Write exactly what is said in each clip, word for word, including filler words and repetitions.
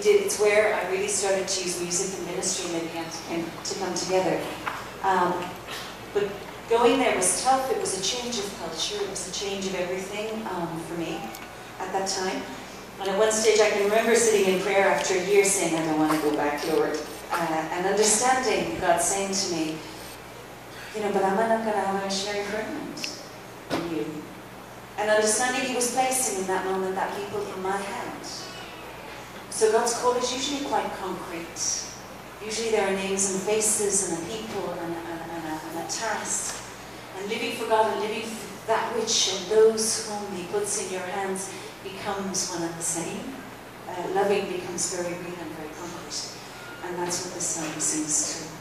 did, it's where I really started to use music and ministry and they began to, came to come together. Um, but going there was tough. It was a change of culture. It was a change of everything um, for me at that time. And at one stage I can remember sitting in prayer after a year saying, I don't want to go back, Lord. Uh, and understanding God saying to me, you know, but I'm not going to have a missionary permanent in you. And understanding He was placing in that moment that people in my hand. So God's call is usually quite concrete. Usually there are names and faces and a people and a, and a, and a, and a task. And living for God and living for that which and those whom He puts in your hands becomes one and the same. Uh, loving becomes very real and very concrete. And that's what this song sings to.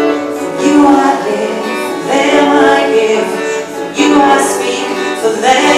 For them